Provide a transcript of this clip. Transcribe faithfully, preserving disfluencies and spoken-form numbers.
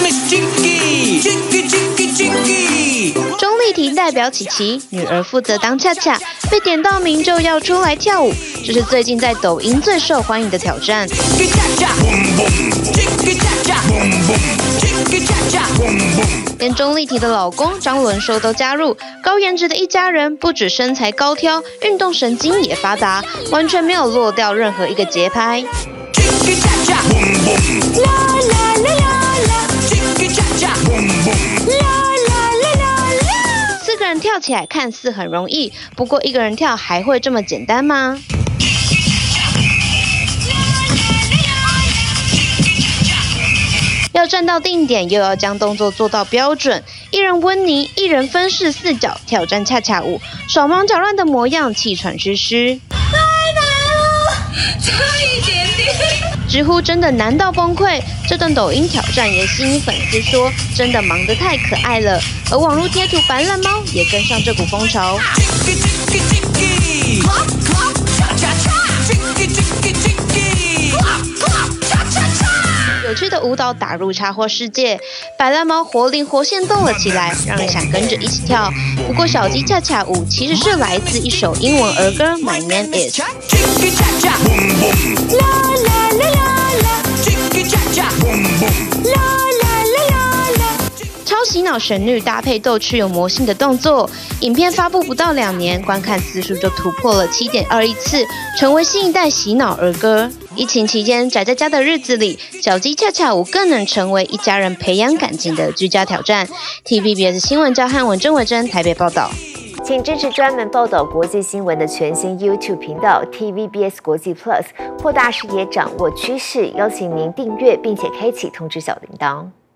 钟丽缇代表琪琪，女儿负责当恰恰，被点到名就要出来跳舞，这是最近在抖音最受欢迎的挑战。连钟丽缇的老公张伦硕都加入，高颜值的一家人不止身材高挑，运动神经也发达，完全没有落掉任何一个节拍。四个人跳起来看似很容易，不过一个人跳还会这么简单吗？要站到定点，又要将动作做到标准，一人温妮，一人分饰四角，挑战恰恰舞，手忙脚乱的模样，气喘吁吁。 太难了，差一点点。 直呼真的难到崩溃。这段抖音挑战也吸引粉丝说，真的忙得太可爱了。而网络贴图白烂猫也跟上这股风潮。有趣的舞蹈打入插花世界，白烂猫活灵活现动了起来，让人想跟着一起跳。不过小鸡恰恰舞其实是来自一首英文儿歌《My Name Is》。超洗脑旋律搭配逗趣有魔性的动作，影片发布不到两年，观看次数就突破了 七点二亿次，成为新一代洗脑儿歌。疫情期间宅在家的日子里，小鸡恰恰舞更能成为一家人培养感情的居家挑战。T V B S 新闻焦汉文、郑伟珍台北报道。 请支持专门报道国际新闻的全新 YouTube 频道 T V B S 国际 Plus， 扩大视野，掌握趋势。邀请您订阅并且开启通知小铃铛。